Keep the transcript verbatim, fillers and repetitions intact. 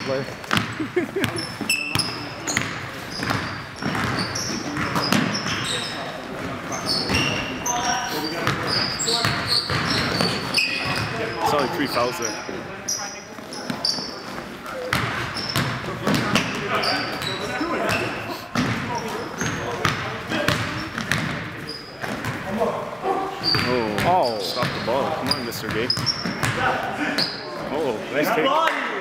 Play. It's only three fouls there. Oh, oh, stop the ball. Come on, Mister Gay. Oh, nice take.